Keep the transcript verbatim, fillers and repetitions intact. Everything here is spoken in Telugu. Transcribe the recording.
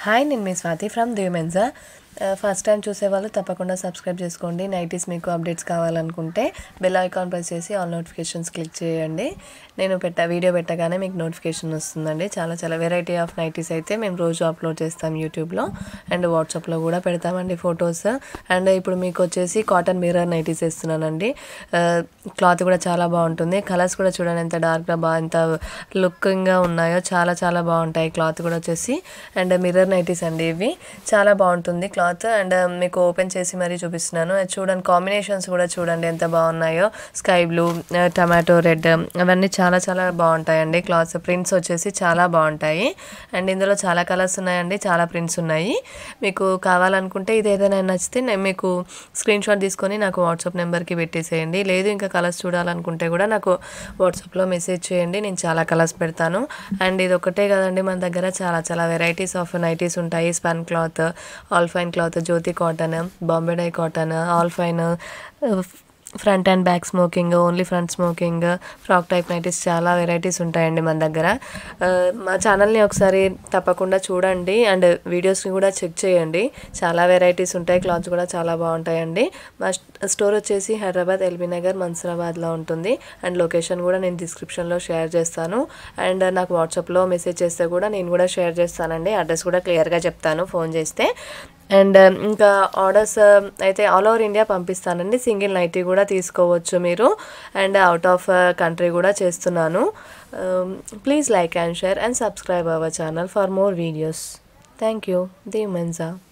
హాయ్, నేను మీ Swathi from Womenza. First time చూసే వాళ్ళు తప్పకుండా సబ్స్క్రైబ్ చేసుకోండి. నైటీస్ మీకు అప్డేట్స్ కావాలనుకుంటే బెల్ ఐకాన్ ప్రెస్ చేసి ఆల్ నోటిఫికేషన్స్ క్లిక్ చేయండి. నేను పెట్ట వీడియో పెట్టగానే మీకు నోటిఫికేషన్ వస్తుందండి. చాలా చాలా వెరైటీ ఆఫ్ నైటీస్ అయితే మేము రోజు అప్లోడ్ చేస్తాం యూట్యూబ్లో అండ్ వాట్సాప్లో కూడా పెడతామండి ఫొటోస్. అండ్ ఇప్పుడు మీకు వచ్చేసి కాటన్ మిర్రర్ నైటీస్ ఇస్తున్నానండి. క్లాత్ కూడా చాలా బాగుంటుంది. కలర్స్ కూడా చూడండి ఎంత డార్క్గా బాగా ఎంత లుకింగ్గా ఉన్నాయో, చాలా చాలా బాగుంటాయి. క్లాత్ కూడా వచ్చేసి అండ్ మిర్రర్ నైటీస్ అండి. ఇవి చాలా బాగుంటుంది క్లాత్. అండ్ మీకు ఓపెన్ చేసి మరీ చూపిస్తున్నాను. చూడండి, కాంబినేషన్స్ కూడా చూడండి ఎంత బాగున్నాయో. స్కై బ్లూ, టమాటో రెడ్, అవన్నీ చాలా చాలా బాగుంటాయండి. క్లాత్స్ ప్రింట్స్ వచ్చేసి చాలా బాగుంటాయి. అండ్ ఇందులో చాలా కలర్స్ ఉన్నాయండి, చాలా ప్రింట్స్ ఉన్నాయి. మీకు కావాలనుకుంటే ఇది ఏదైనా నచ్చితే మీకు స్క్రీన్ షాట్ తీసుకొని నాకు వాట్సాప్ నెంబర్కి పెట్టేసేయండి. లేదు ఇంకా కలర్స్ చూడాలనుకుంటే కూడా నాకు వాట్సాప్లో మెసేజ్ చేయండి, నేను చాలా కలర్స్ పెడతాను. అండ్ ఇది ఒకటే కదండి, మన దగ్గర చాలా చాలా వెరైటీస్ ఆఫ్ నైటీస్ ఉంటాయి. Spun cloth, all fine cloth, Jyothi cotton, Bombay dye cotton, all fine, front and back smoking, only front smoking, frock type nighties, చాలా వెరైటీస్ ఉంటాయండి మన దగ్గర. మా ఛానల్ని ఒకసారి తప్పకుండా చూడండి అండ్ వీడియోస్ని కూడా చెక్ చేయండి. చాలా వెరైటీస్ ఉంటాయి, క్లాత్స్ కూడా చాలా బాగుంటాయండి. మా స్టోర్ వచ్చేసి హైదరాబాద్ ఎల్బీ నగర్ మన్సూరాబాద్లో ఉంటుంది. అండ్ లొకేషన్ కూడా నేను డిస్క్రిప్షన్లో షేర్ చేస్తాను. అండ్ నాకు వాట్సాప్లో మెసేజ్ చేస్తే కూడా నేను కూడా షేర్ చేస్తానండి. అడ్రస్ కూడా క్లియర్గా చెప్తాను ఫోన్ చేస్తే. అండ్ ఇంకా ఆర్డర్స్ అయితే ఆల్ ఓవర్ ఇండియా పంపిస్తానండి. సింగిల్ నైటీ కూడా తీసుకోవచ్చు మీరు. అండ్ అవుట్ ఆఫ్ కంట్రీ కూడా చేస్తున్నాను. Please like and share and subscribe our channel for more videos. Thank you. Womenza.